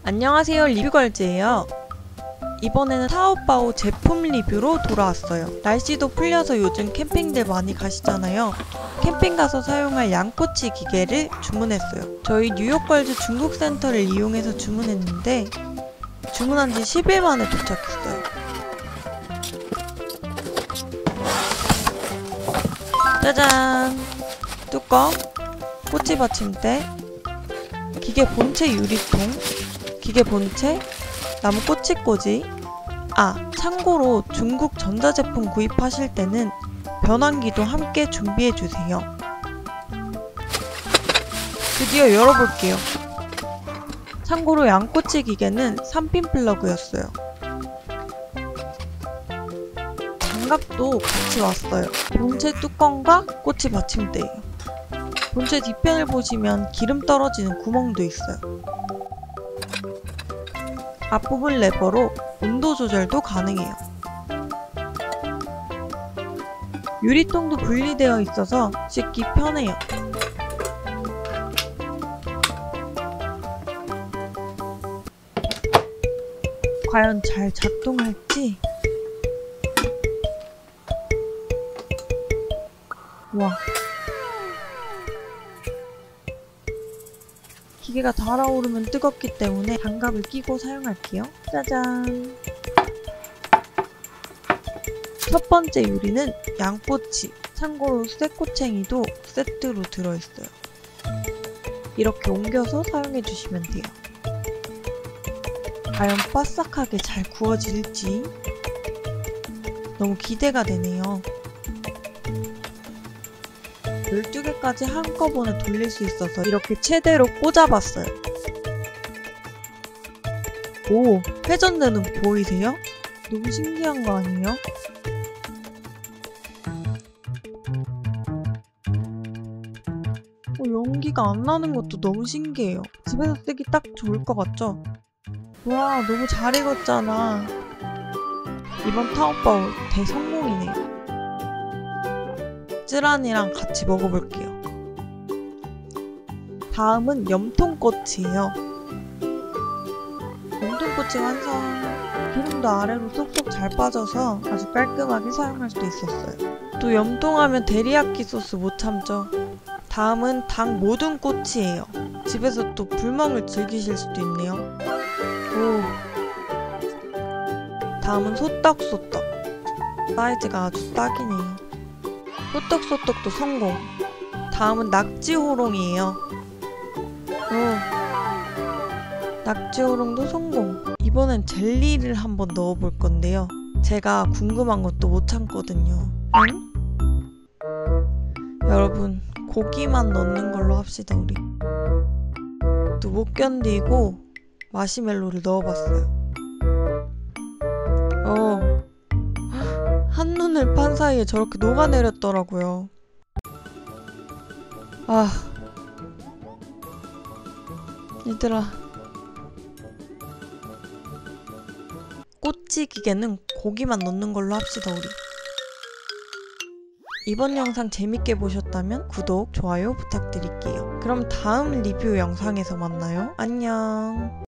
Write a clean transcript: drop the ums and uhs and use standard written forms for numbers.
안녕하세요, 리뷰걸즈예요. 이번에는 타오바오 제품 리뷰로 돌아왔어요. 날씨도 풀려서 요즘 캠핑들 많이 가시잖아요. 캠핑 가서 사용할 양꼬치 기계를 주문했어요. 저희 뉴욕걸즈 중국센터를 이용해서 주문했는데 주문한 지 10일 만에 도착했어요. 짜잔! 뚜껑, 꼬치 받침대, 기계 본체 유리통, 기계 본체, 나무 꼬치꽂이. 참고로 중국 전자제품 구입하실 때는 변환기도 함께 준비해주세요. 드디어 열어볼게요. 참고로 양꼬치 기계는 3핀 플러그였어요. 장갑도 같이 왔어요. 본체 뚜껑과 꼬치 받침대예요. 본체 뒤편을 보시면 기름 떨어지는 구멍도 있어요. 앞부분 레버로 온도 조절도 가능해요. 유리통도 분리되어 있어서 씻기 편해요. 과연 잘 작동할지? 와, 기계가 달아오르면 뜨겁기 때문에 장갑을 끼고 사용할게요. 짜잔! 첫 번째 요리는 양꼬치. 참고로 쇠꼬챙이도 세트로 들어있어요. 이렇게 옮겨서 사용해주시면 돼요. 과연 바삭하게 잘 구워질지 너무 기대가 되네요. 12개까지 한꺼번에 돌릴 수 있어서 이렇게 최대로 꽂아봤어요. 오! 회전되는 거 보이세요? 너무 신기한 거 아니에요? 연기가 안 나는 것도 너무 신기해요. 집에서 쓰기 딱 좋을 것 같죠? 와, 너무 잘 익었잖아. 이번 타오바오 대성공이네요. 쯔란이랑 같이 먹어볼게요. 다음은 염통꼬치예요. 염통꼬치 완성! 기름도 아래로 쏙쏙 잘 빠져서 아주 깔끔하게 사용할 수 있었어요. 또 염통하면 데리야끼 소스 못 참죠. 다음은 닭 모든 꼬치예요. 집에서 또 불멍을 즐기실 수도 있네요. 오. 다음은 소떡소떡. 사이즈가 아주 딱이네요. 소떡소떡도 성공. 다음은 낙지호롱이에요. 오. 낙지호롱도 성공. 이번엔 젤리를 한번 넣어볼 건데요. 제가 궁금한 것도 못 참거든요. 응? 여러분, 고기만 넣는 걸로 합시다, 우리. 또 못 견디고 마시멜로를 넣어봤어요. 한눈을 판 사이에 저렇게 녹아내렸더라고요. 얘들아. 꼬치 기계는 고기만 넣는 걸로 합시다, 우리. 이번 영상 재밌게 보셨다면 구독, 좋아요 부탁드릴게요. 그럼 다음 리뷰 영상에서 만나요. 안녕.